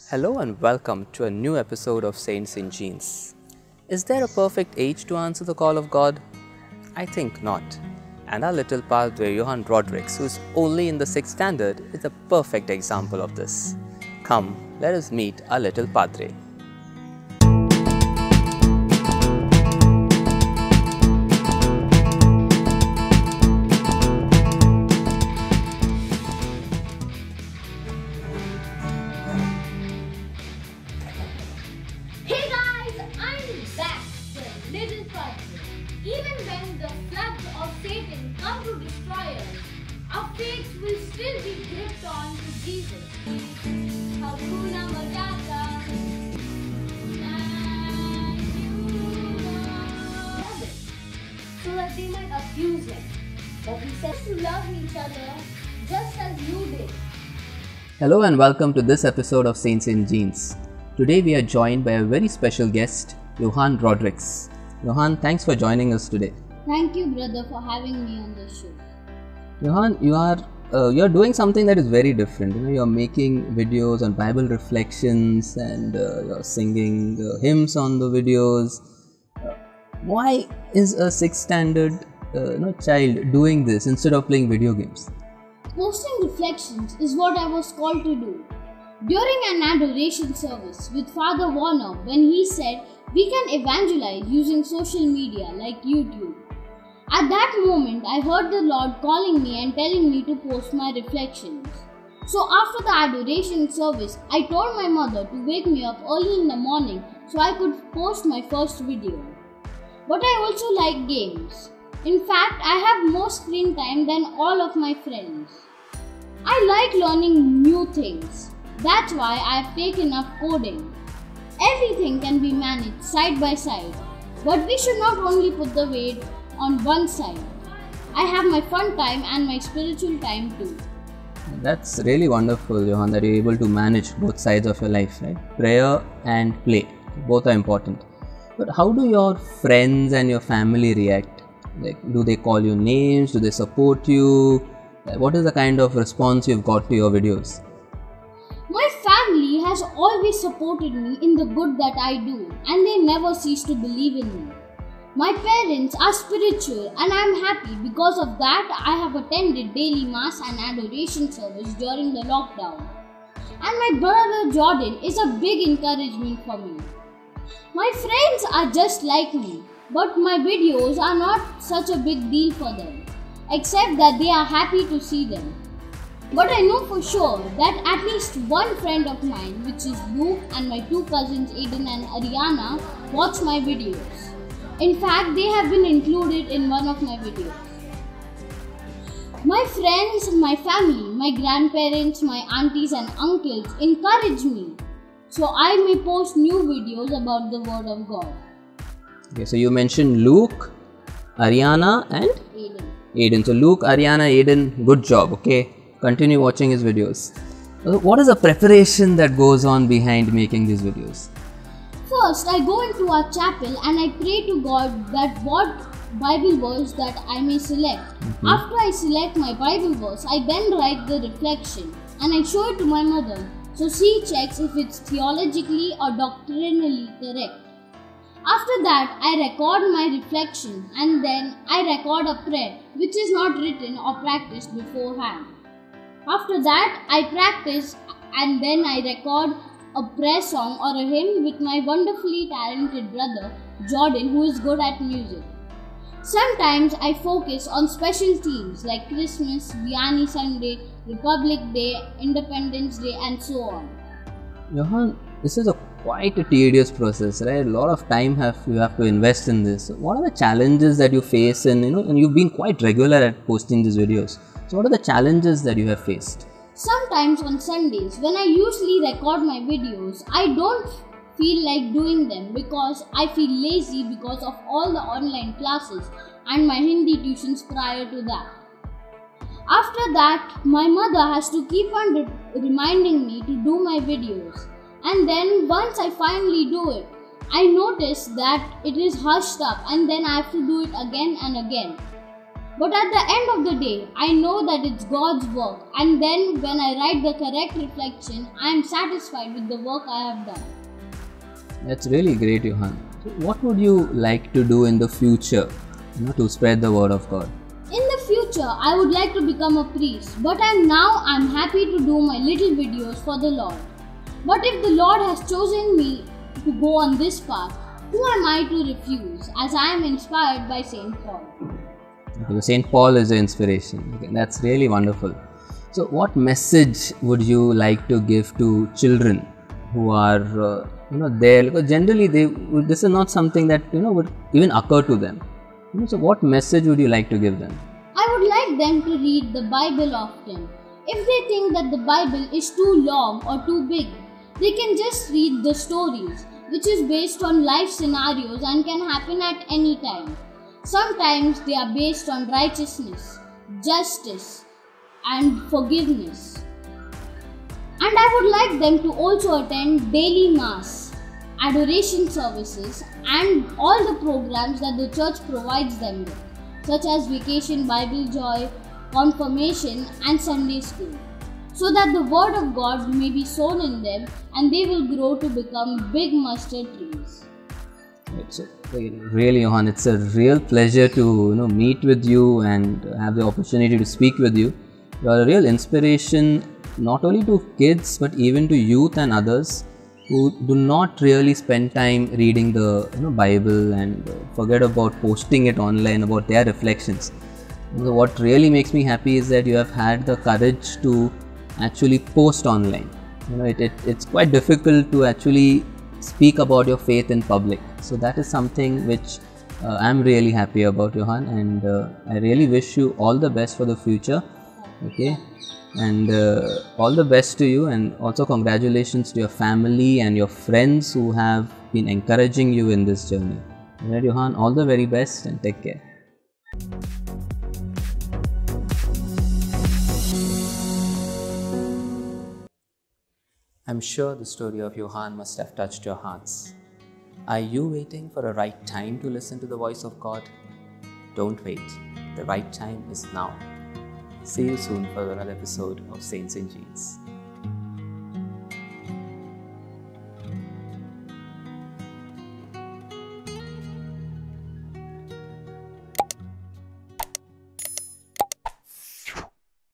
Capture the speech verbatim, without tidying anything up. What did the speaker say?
Hello and welcome to a new episode of Saints in Genes. Is there a perfect age to answer the call of God? I think not. And our little padre Johann Rodrigues, who is only in the sixth standard, is a perfect example of this. Come, let us meet our little padre. Little Padre. Even when the floods of Satan come to destroy us, our faith will still be gripped on to Jesus. Hakuna Matata. Thank you, Lord. So that they might abuse him. But he says to love each other just as you did. Hello and welcome to this episode of Saints in Genes. Today we are joined by a very special guest, Johann Rodrigues. Johann, thanks for joining us today. Thank you, brother, for having me on the show. Johann, you are uh, you are doing something that is very different. You know, you are making videos on Bible reflections and uh, you are singing uh, hymns on the videos. Uh, why is a sixth standard uh, you know, child doing this instead of playing video games? Posting reflections is what I was called to do. During an adoration service with Father Warner, when he said, we can evangelize using social media like YouTube. At that moment, I heard the Lord calling me and telling me to post my reflections. So after the adoration service, I told my mother to wake me up early in the morning so I could post my first video. But I also like games. In fact, I have more screen time than all of my friends. I like learning new things. That's why I have taken up coding. Everything can be managed side by side, but we should not only put the weight on one side. I have my fun time and my spiritual time too. That's really wonderful, Johann, that you're able to manage both sides of your life, right? Prayer and play, both are important. But how do your friends and your family react? Like, do they call you names? Do they support you? What is the kind of response you've got to your videos? My family has always supported me in the good that I do, and they never cease to believe in me. My parents are spiritual, and I am happy because of that I have attended daily mass and adoration service during the lockdown. And my brother Jordan is a big encouragement for me. My friends are just like me, but my videos are not such a big deal for them, except that they are happy to see them. But I know for sure that at least one friend of mine, which is Luke, and my two cousins Aiden and Ariana, watch my videos. In fact, they have been included in one of my videos. My friends, my family, my grandparents, my aunties and uncles encourage me so I may post new videos about the Word of God. Okay, so you mentioned Luke, Ariana and Aiden. Aiden. So Luke, Ariana, Aiden, good job, okay? Continue watching his videos. What is the preparation that goes on behind making these videos? First, I go into our chapel and I pray to God that what Bible verse that I may select. Mm-hmm. After I select my Bible verse, I then write the reflection and I show it to my mother so she checks if it's theologically or doctrinally correct. After that, I record my reflection and then I record a prayer which is not written or practiced beforehand. After that, I practice and then I record a prayer song or a hymn with my wonderfully talented brother Jordan, who is good at music. Sometimes I focus on special themes like Christmas, Vianney Sunday, Republic Day, Independence Day and so on. Johann, this is a quite a tedious process, right? A lot of time have you have to invest in this. What are the challenges that you face, and you know, and you've been quite regular at posting these videos. So what are the challenges that you have faced? Sometimes on Sundays, when I usually record my videos, I don't feel like doing them because I feel lazy because of all the online classes and my Hindi tuitions prior to that. After that, my mother has to keep on re- reminding me to do my videos. And then once I finally do it, I notice that it is hushed up and then I have to do it again and again. But at the end of the day, I know that it's God's work, and then when I write the correct reflection, I am satisfied with the work I have done. That's really great, Johan. So what would you like to do in the future, you know, to spread the word of God? In the future, I would like to become a priest, but I'm now I'm happy to do my little videos for the Lord. But if the Lord has chosen me to go on this path, who am I to refuse, as I am inspired by Saint Paul? Okay, so Saint Paul is the inspiration. Okay, that's really wonderful. So what message would you like to give to children who are uh, you know there? Because generally they this is not something that you know would even occur to them. You know, so what message would you like to give them? I would like them to read the Bible often. If they think that the Bible is too long or too big, they can just read the stories, which is based on life scenarios and can happen at any time. Sometimes they are based on righteousness, justice, and forgiveness. And I would like them to also attend daily mass, adoration services, and all the programs that the church provides them with, such as Vacation Bible Joy, Confirmation, and Sunday School, so that the Word of God may be sown in them and they will grow to become big mustard trees. So, really, Johan, it's a real pleasure to you know meet with you and have the opportunity to speak with you. You are a real inspiration not only to kids but even to youth and others who do not really spend time reading the you know Bible and forget about posting it online about their reflections. So what really makes me happy is that you have had the courage to actually post online. You know, it, it it's quite difficult to actually speak about your faith in public. So that is something which uh, I'm really happy about, Johan, and uh, I really wish you all the best for the future. Okay, and uh, all the best to you, and also congratulations to your family and your friends who have been encouraging you in this journey. Alright, Johan, all the very best and take care. I'm sure the story of Johan must have touched your hearts. Are you waiting for a right time to listen to the voice of God? Don't wait. The right time is now. See you soon for another episode of Saints and Genes.